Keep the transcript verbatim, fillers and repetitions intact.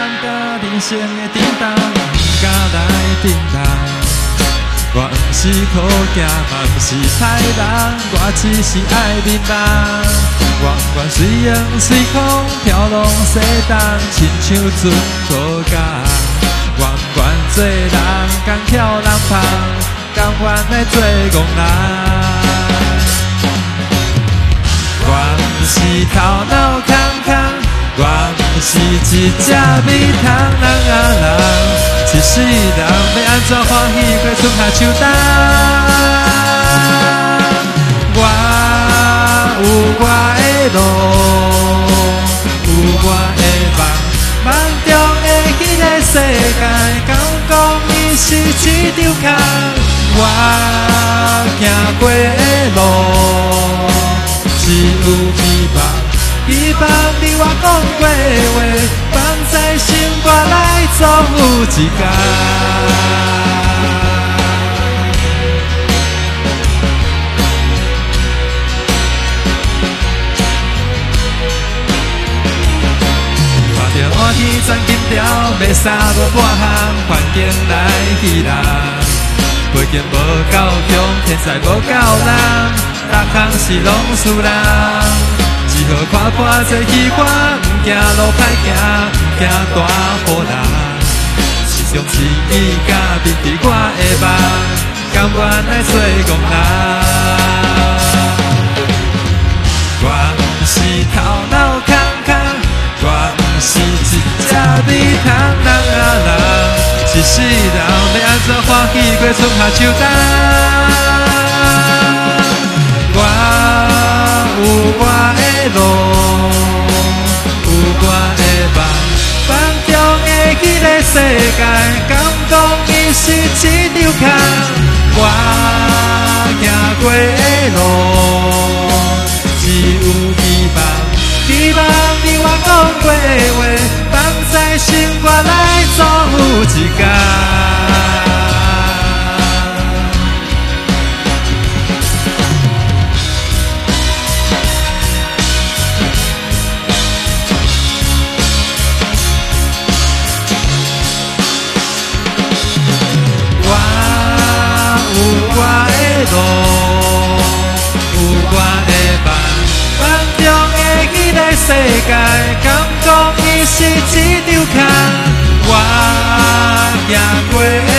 甲人生的震动，不敢来顶动。我不是靠行，嘛不是歹人，我只是爱面梦。愿愿随风随风飘浪西东，亲像船过江。愿愿做人甘巧人芳，甘愿来做憨人。我不是头脑空空，我不是一只米虫人啊人。一世人要安怎欢喜过春夏秋冬？我有我的路，有我的梦，梦中的迄个世界，敢讲伊是一场空？我行过的路，只有希望。希望你我讲过话，放在心肝来做有一天。看着换天钻金条，要三无半项，环境来戏人。背景无够强，天才无够人，逐项是拢输人。只好看破这戏看，不惊路歹行，不惊大雨淋。是种志气，甲面对我的梦，甘愿来做憨人。我不是头脑空空，我不是一只米虫人啊人。一世人要安怎欢喜过春夏秋冬？我有我的路，有我的梦，梦中的迄个世界，敢讲伊是一场空？我行过的路，只有希望，希望你我讲过话，放在心肝来做有一天。有我的路，有我的梦，梦中的迄个世界，敢讲伊是一场空？我行过